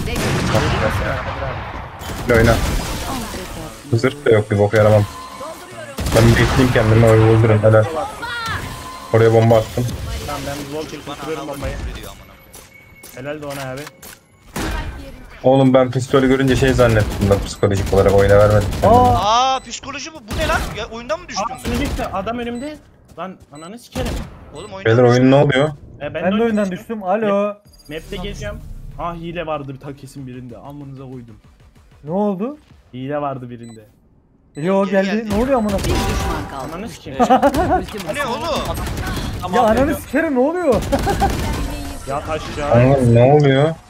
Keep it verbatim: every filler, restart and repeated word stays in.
Oyna. Zırh da yok, bir boka yaramam. Ben bir bekleyeyim kendimi, öyle öldürün helal. Oraya bomba attım. Tamam ben vol çekip tutuyorum bombayı. Helal de ona abi. Oğlum ben pistolü görünce şey zannettim da psikolojik olarak oyuna vermedim. Aa, Aa psikoloji bu. Bu ne lan? Ya, oyundan mı düştün? Aa sunucukta adam önümde. Lan ananı sikerim. Oğlum oyundan Beyler oyun ne oluyor? E, ben de oyundan düştüm. Alo. Map'te geziyorum. Ah hile vardı bir ta kesin birinde. Amınıza koydum. Ne oldu? Hile vardı birinde. Yo Geri geldi. geldi. Ne oluyor amına? Bir düşman kaldı. Ananı sikeyim. Bu ne oğlum? Ya ananı sikerim ne oluyor? Yat aşağı. Anladım, ne oluyor?